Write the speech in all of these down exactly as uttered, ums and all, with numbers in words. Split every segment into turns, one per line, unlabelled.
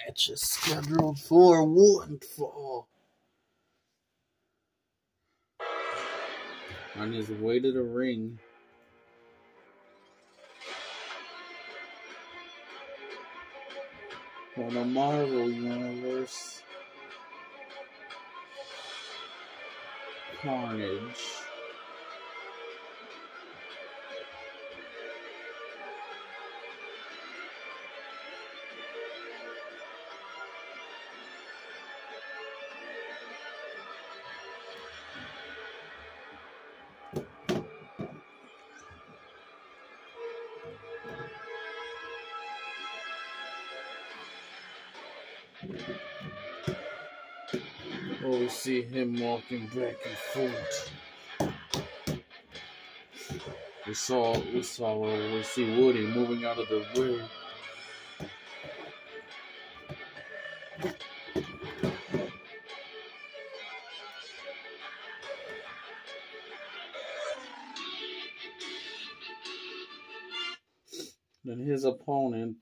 match is scheduled for one fall. On his way to the ring, for the Marvel Universe, Carnage. Oh, we see him walking back and forth. We saw, we saw, we see Woody moving out of the way. Then his opponent,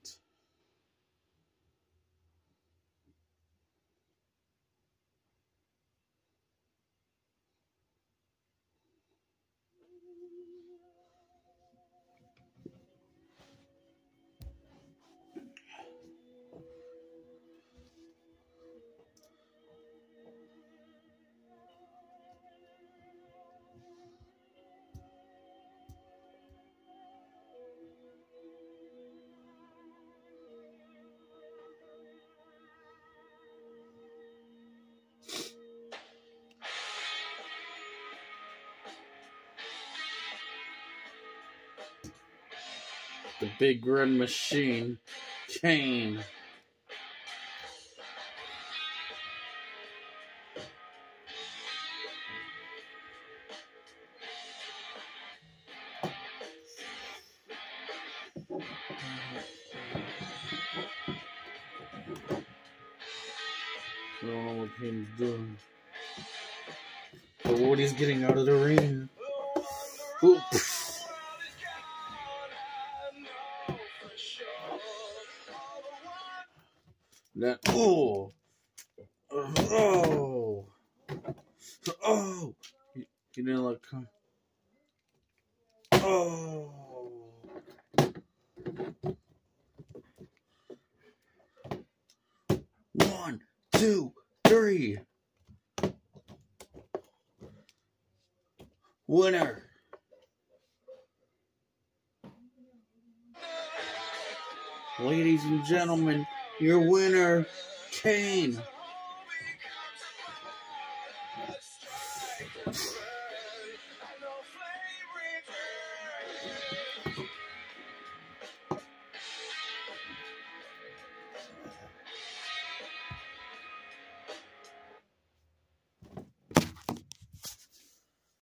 the Big Red Machine, Kane. I don't know what Kane's doing. But Woody's getting out of the ring. Oops. That, oh, oh, oh, he, he didn't let come. Oh, one, two, three. Winner. Ladies and gentlemen, your winner, Kane.